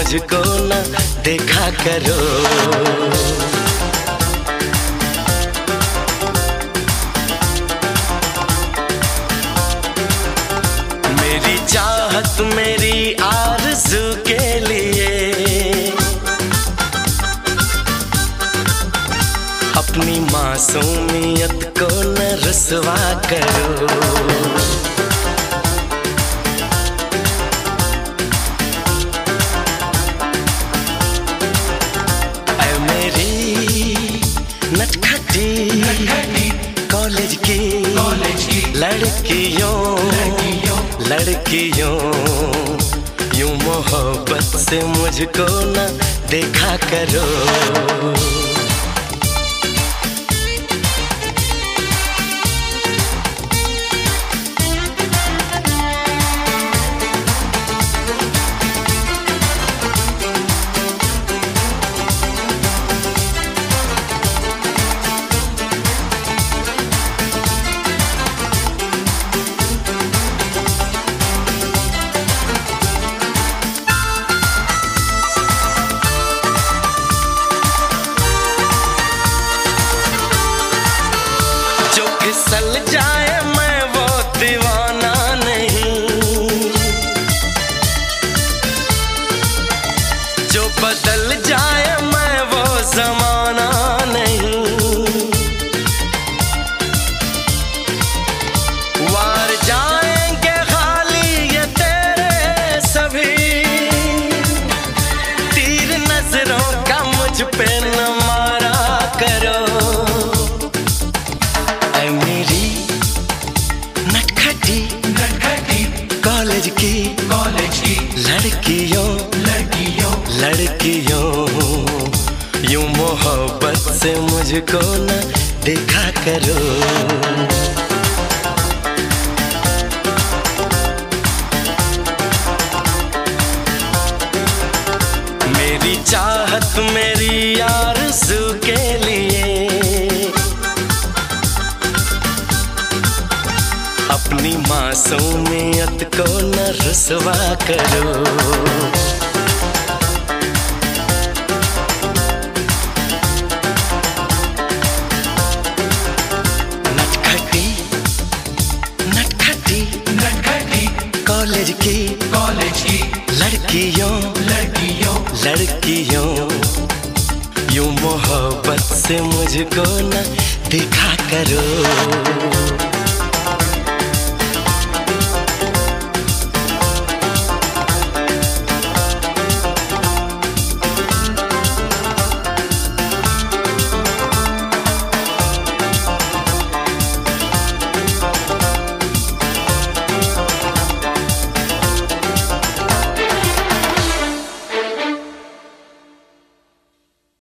मुझको न देखा करो। मेरी चाहत मेरी आरज़ू के लिए अपनी मासूमियत को न रुसवा करो। ऐ मेरी नटखटी कॉलेज की लड़कियों यूं मोहब्बत से मुझको न देखा करो। फिसल जाए मैं वो दीवाना नहीं, जो बदल जाए मैं वो जमाना नहीं। वार जाएंगे खाली ये तेरे सभी तीर नजरों का मुझ पे न मारा करो। कॉलेज की लड़कियों यूं मोहब्बत से मुझको न देखा करो। मेरी चाहत मेरी आरज़ू के लिए अपनी मासूमियत को न रुसवा करो। नटखटी कॉलेज की लड़कियों यूं मोहब्बत से मुझको न देखा करो।